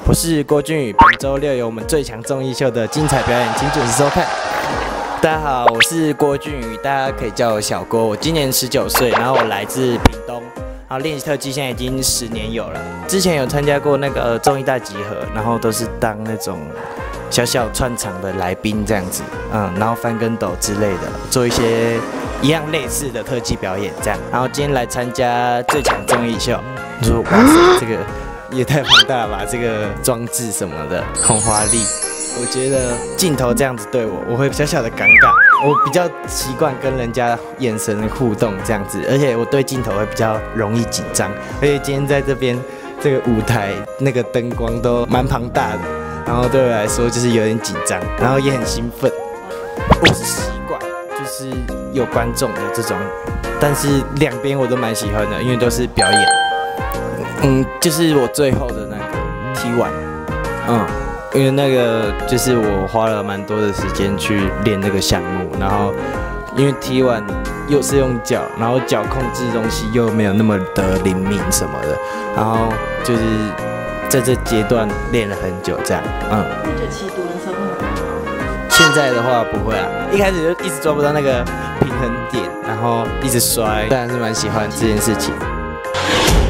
我是郭俊宇，本周六有我们最强综艺秀的精彩表演，请准时收看。大家好，我是郭俊宇，大家可以叫我小郭。我今年19岁，然后我来自屏东，然后练习特技现在已经10年有了。之前有参加过那个综艺大集合，然后都是当那种小小串场的来宾这样子，然后翻跟斗之类的，做一些一样类似的特技表演这样。然后今天来参加最强综艺秀，你说哇塞，这个也太庞大了吧！这个装置什么的，很华丽。我觉得镜头这样子对我，我会小小的尴尬。我比较习惯跟人家眼神互动这样子，而且我对镜头会比较容易紧张。而且今天在这边这个舞台那个灯光都蛮庞大的，然后对我来说就是有点紧张，然后也很兴奋。我是习惯就是有观众的这种，但是两边我都蛮喜欢的，因为都是表演。就是我最后的那个T1，因为那个就是我花了蛮多的时间去练这个项目，然后因为T1又是用脚，然后脚控制东西又没有那么的灵敏什么的，然后就是在这阶段练了很久这样， 那就骑独轮车会吗？ 现在的话不会啊，一开始就一直抓不到那个平衡点，然后一直摔，当然是蛮喜欢这件事情。